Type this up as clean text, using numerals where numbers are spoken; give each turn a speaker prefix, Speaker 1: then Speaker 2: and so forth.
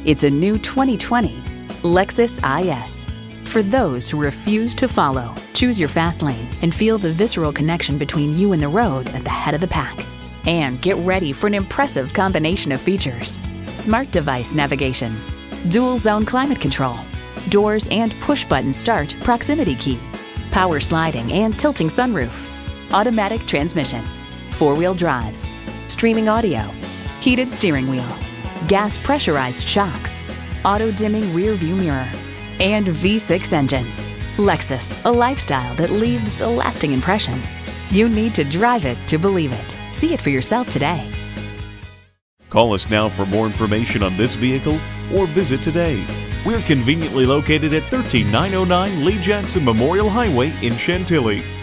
Speaker 1: It's a new 2020 Lexus IS. For those who refuse to follow, choose your fast lane and feel the visceral connection between you and the road at the head of the pack. And get ready for an impressive combination of features: smart device navigation, dual zone climate control, doors and push-button start proximity key, power sliding and tilting sunroof, automatic transmission, four-wheel drive, streaming audio, heated steering wheel, gas pressurized shocks, auto-dimming rear view mirror, and V6 engine. Lexus, a lifestyle that leaves a lasting impression. You need to drive it to believe it. See it for yourself today.
Speaker 2: Call us now for more information on this vehicle or visit today. We're conveniently located at 13909 Lee Jackson Memorial Highway in Chantilly.